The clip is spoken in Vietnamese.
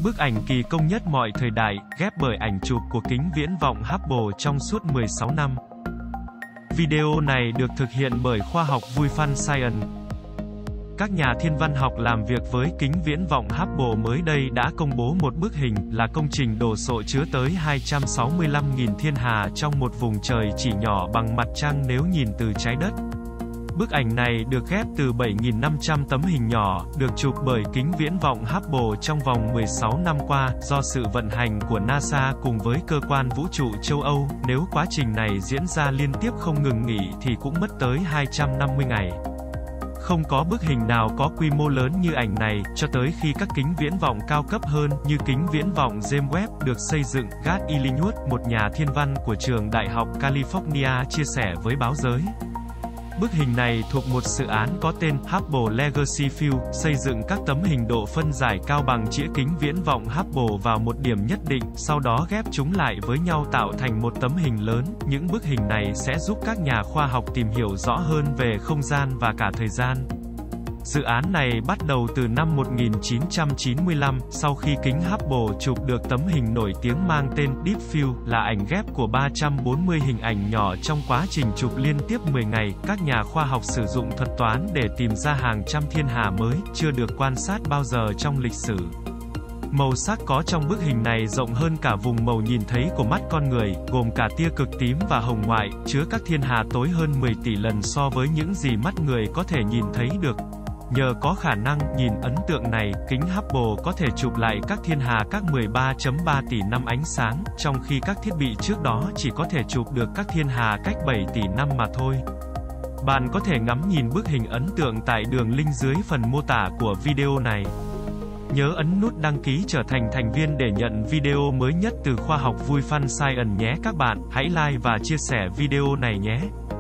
bức ảnh kỳ công nhất mọi thời đại, ghép bởi ảnh chụp của kính viễn vọng Hubble trong suốt 16 năm. Video này được thực hiện bởi khoa học Vui Fun Science. Các nhà thiên văn học làm việc với kính viễn vọng Hubble mới đây đã công bố một bức hình là công trình đồ sộ chứa tới 265.000 thiên hà trong một vùng trời chỉ nhỏ bằng mặt trăng nếu nhìn từ trái đất. Bức ảnh này được ghép từ 7.500 tấm hình nhỏ, được chụp bởi kính viễn vọng Hubble trong vòng 16 năm qua, do sự vận hành của NASA cùng với cơ quan vũ trụ châu Âu. Nếu quá trình này diễn ra liên tiếp không ngừng nghỉ thì cũng mất tới 250 ngày. Không có bức hình nào có quy mô lớn như ảnh này, cho tới khi các kính viễn vọng cao cấp hơn, như kính viễn vọng James Webb, được xây dựng. Gat Ilinius, một nhà thiên văn của trường Đại học California chia sẻ với báo giới. Bức hình này thuộc một dự án có tên Hubble Legacy View, xây dựng các tấm hình độ phân giải cao bằng chĩa kính viễn vọng Hubble vào một điểm nhất định, sau đó ghép chúng lại với nhau tạo thành một tấm hình lớn. Những bức hình này sẽ giúp các nhà khoa học tìm hiểu rõ hơn về không gian và cả thời gian. Dự án này bắt đầu từ năm 1995, sau khi kính Hubble chụp được tấm hình nổi tiếng mang tên Deep View, là ảnh ghép của 340 hình ảnh nhỏ trong quá trình chụp liên tiếp 10 ngày. Các nhà khoa học sử dụng thuật toán để tìm ra hàng trăm thiên hà mới, chưa được quan sát bao giờ trong lịch sử. Màu sắc có trong bức hình này rộng hơn cả vùng màu nhìn thấy của mắt con người, gồm cả tia cực tím và hồng ngoại, chứa các thiên hà tối hơn 10 tỷ lần so với những gì mắt người có thể nhìn thấy được. Nhờ có khả năng nhìn ấn tượng này, kính Hubble có thể chụp lại các thiên hà các 13.3 tỷ năm ánh sáng, trong khi các thiết bị trước đó chỉ có thể chụp được các thiên hà cách 7 tỷ năm mà thôi. Bạn có thể ngắm nhìn bức hình ấn tượng tại đường link dưới phần mô tả của video này. Nhớ ấn nút đăng ký trở thành thành viên để nhận video mới nhất từ khoa học Vui Fun Science nhé các bạn. Hãy like và chia sẻ video này nhé.